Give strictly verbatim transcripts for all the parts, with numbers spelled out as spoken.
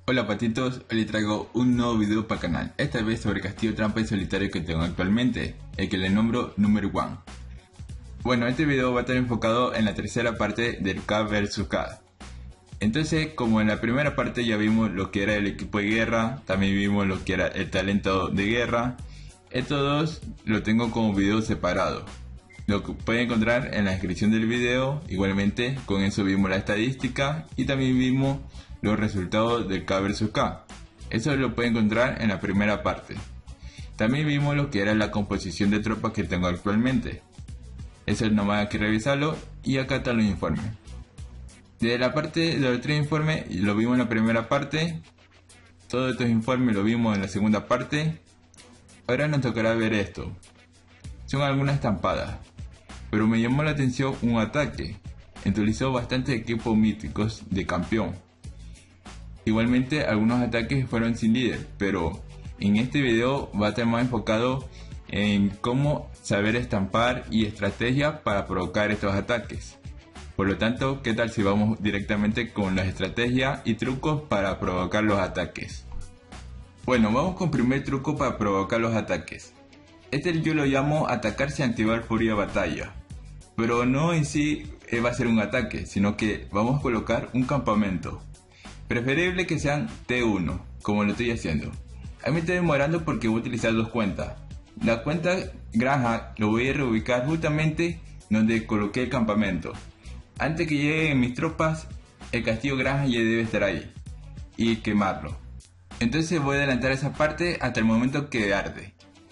Hola patitos, hoy les traigo un nuevo video para el canal, esta vez sobre castillo trampa y solitario que tengo actualmente, el que le nombro Number One. Bueno, este video va a estar enfocado en la tercera parte del K versus K. Entonces, como en la primera parte ya vimos lo que era el equipo de guerra, también vimos lo que era el talento de guerra, estos dos lo tengo como video separado. Lo que pueden encontrar en la descripción del video. Igualmente con eso vimos la estadística y también vimos los resultados del K versus K. Eso lo pueden encontrar en la primera parte. También vimos lo que era la composición de tropas que tengo actualmente. Eso nomás hay que revisarlo y acá están los informes. De la parte de los tres informes lo vimos en la primera parte. Todos estos informes lo vimos en la segunda parte. Ahora nos tocará ver esto. Son algunas estampadas, pero me llamó la atención un ataque. Utilizó bastantes equipos míticos de campeón. Igualmente algunos ataques fueron sin líder, pero en este video va a estar más enfocado en cómo saber estampar y estrategia para provocar estos ataques. Por lo tanto, ¿qué tal si vamos directamente con las estrategias y trucos para provocar los ataques? Bueno, vamos con el primer truco para provocar los ataques. Este yo lo llamo atacarse y activar furia de batalla. Pero no en sí va a ser un ataque, sino que vamos a colocar un campamento. Preferible que sean T uno, como lo estoy haciendo. A mí me estoy demorando porque voy a utilizar dos cuentas. La cuenta granja lo voy a reubicar justamente donde coloqué el campamento. Antes que lleguen mis tropas, el castillo granja ya debe estar ahí. Y quemarlo. Entonces voy a adelantar esa parte hasta el momento que arde.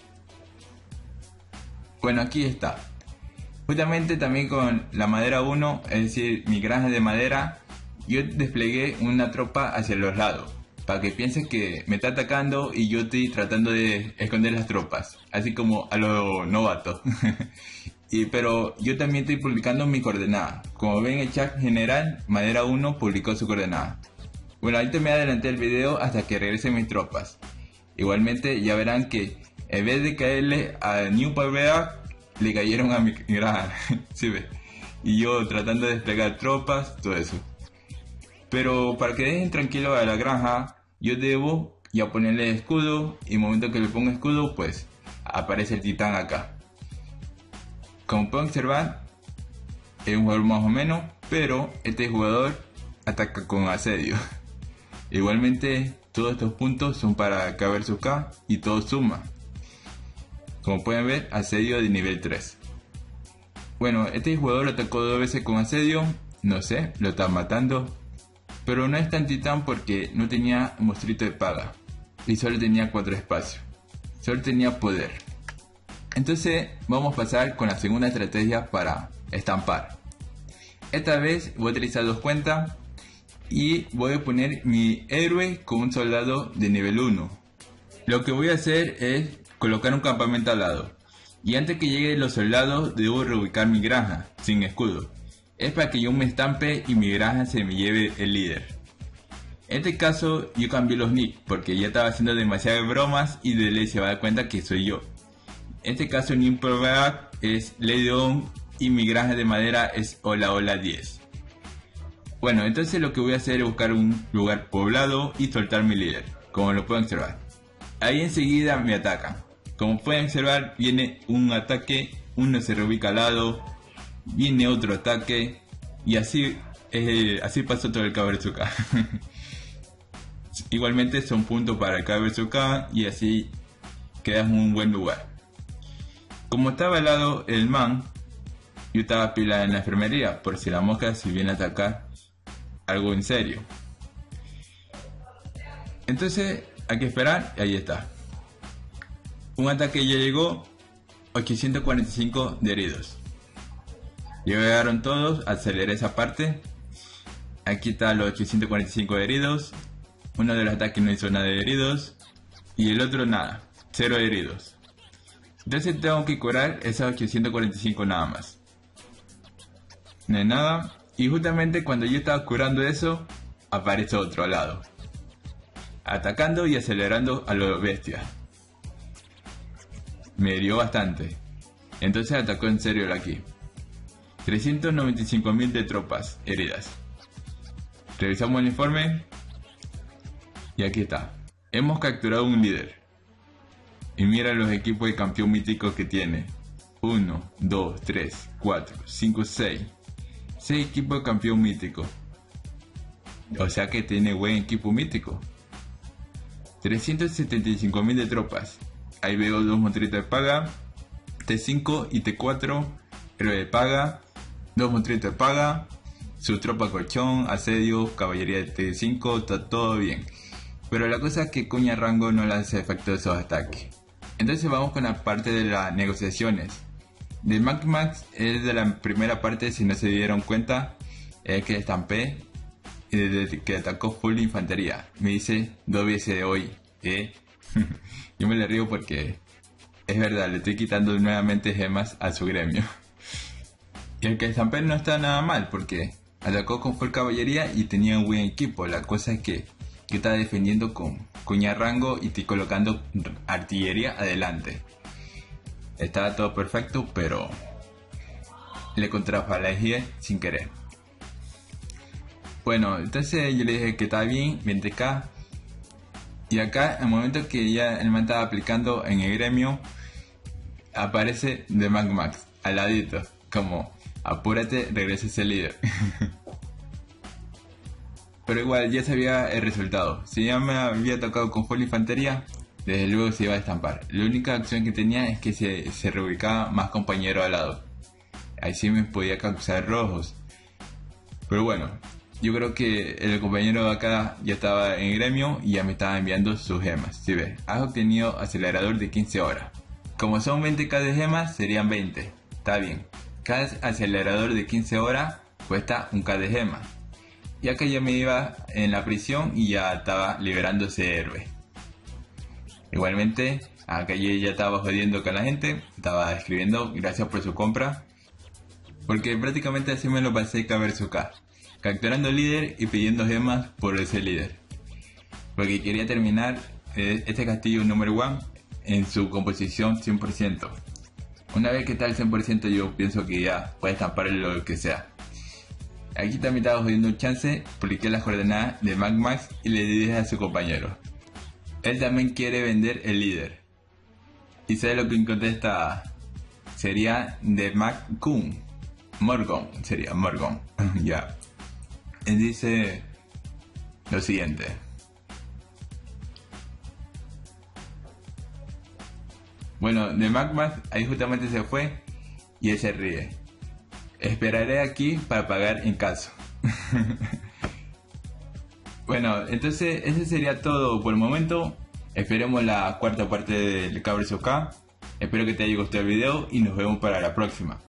Bueno, aquí está. Justamente también con la madera uno, es decir, mi granja de madera, yo desplegué una tropa hacia los lados, para que piensen que me está atacando y yo estoy tratando de esconder las tropas, así como a los novatos. y, pero yo también estoy publicando mi coordenada. Como ven, el chat general, madera uno publicó su coordenada. Bueno, ahorita me adelanté el video hasta que regresen mis tropas. Igualmente ya verán que en vez de caerle a New Pavea, le cayeron a mi granja. ¿Sí ve? Y yo tratando de desplegar tropas, todo eso. Pero para que dejen tranquilo a la granja, yo debo ya ponerle escudo. Y en el momento que le pongo escudo, pues aparece el titán acá. Como pueden observar, es un jugador más o menos, pero este jugador ataca con asedio. Igualmente, todos estos puntos son para K versus K y todo suma. Como pueden ver, asedio de nivel tres. Bueno, este jugador lo atacó dos veces con asedio. No sé, lo está matando. Pero no es tan titán porque no tenía monstruito de paga. Y solo tenía cuatro espacios. Solo tenía poder. Entonces vamos a pasar con la segunda estrategia para estampar. Esta vez voy a utilizar dos cuentas. Y voy a poner mi héroe con un soldado de nivel uno. Lo que voy a hacer es colocar un campamento al lado. Y antes que lleguen los soldados debo reubicar mi granja sin escudo. Es para que yo me estampe y mi granja se me lleve el líder. En este caso yo cambié los nick porque ya estaba haciendo demasiadas bromas y de ley se va a dar cuenta que soy yo. En este caso Nimperback es Leon y mi granja de madera es Hola Hola diez. Bueno, entonces lo que voy a hacer es buscar un lugar poblado y soltar mi líder, como lo pueden observar. Ahí enseguida me atacan. Como pueden observar, viene un ataque, uno se reubica al lado, viene otro ataque, y así, eh, así pasó todo el K versus K. Igualmente son puntos para el K versus K y así quedas en un buen lugar. Como estaba al lado el man, yo estaba pila en la enfermería, por si la mosca se viene a atacar algo en serio. Entonces hay que esperar y ahí está. Un ataque ya llegó, ochocientos cuarenta y cinco de heridos. Llegaron todos, aceleré esa parte. Aquí está los ochocientos cuarenta y cinco de heridos. Uno de los ataques no hizo nada de heridos. Y el otro nada, cero heridos. Entonces tengo que curar esos ochocientos cuarenta y cinco nada más. No hay nada. Y justamente cuando yo estaba curando eso, aparece otro al lado. Atacando y acelerando a los bestias. Me hirió bastante. Entonces atacó en serio el aquí. trescientos noventa y cinco mil de tropas heridas. Revisamos el informe. Y aquí está. Hemos capturado un líder. Y mira los equipos de campeón mítico que tiene. uno, dos, tres, cuatro, cinco, seis. seis equipos de campeón mítico. O sea que tiene buen equipo mítico. trescientos setenta y cinco mil de tropas. Ahí veo dos monstruitos de paga. T cinco y T cuatro. Héroe de paga. Dos monstruitos de paga. Su tropa colchón, asedio, caballería de T cinco. Está todo bien. Pero la cosa es que Cuña Rango no le hace efecto de esos ataques. Entonces vamos con la parte de las negociaciones. De Mac Max es de la primera parte, si no se dieron cuenta, es que estampé y desde que atacó full infantería. Me dice dos veces de hoy. ¿eh? Yo me le río porque es verdad, le estoy quitando nuevamente gemas a su gremio. Y el que estampé no está nada mal porque atacó con full caballería y tenía un buen equipo. La cosa es que yo estaba defendiendo con Cuña Rango y estoy colocando artillería adelante. Estaba todo perfecto, pero le contrafalagié sin querer. Bueno, entonces yo le dije que estaba bien, vente acá. Y acá, al momento que ya el man estaba aplicando en el gremio, aparece The Mac Max, al ladito, como apúrate, regresa ese líder. Pero igual ya sabía el resultado. Si ya me había tocado con full infantería, desde luego se iba a estampar. La única acción que tenía es que se, se reubicaba más compañero al lado. Ahí sí me podía causar rojos. Pero bueno, yo creo que el compañero de acá ya estaba en gremio y ya me estaba enviando sus gemas. Si ves, has obtenido acelerador de quince horas. Como son veinte k de gemas, serían veinte. Está bien. Cada acelerador de quince horas cuesta un k de gemas. Y acá ya me iba en la prisión y ya estaba liberando ese héroe. Igualmente, acá yo ya estaba jodiendo con la gente, estaba escribiendo gracias por su compra. Porque prácticamente así me lo pasé K versus K. Capturando líder y pidiendo gemas por ese líder. Porque quería terminar eh, este castillo número uno en su composición cien por ciento. Una vez que está al cien por ciento yo pienso que ya puede estampar lo que sea. Aquí también estaba jodiendo un chance, publiqué las coordenadas de Mac Max y le dije a su compañero. Él también quiere vender el líder. ¿Y sabe lo que contesta? Sería de Mac Kun. Morgon, sería Morgon. Ya. Él dice lo siguiente. Bueno, de Mac Max ahí justamente se fue y él se ríe. Esperaré aquí para pagar en caso. Bueno, entonces ese sería todo por el momento. Esperemos la cuarta parte del K versus K. Espero que te haya gustado el video y nos vemos para la próxima.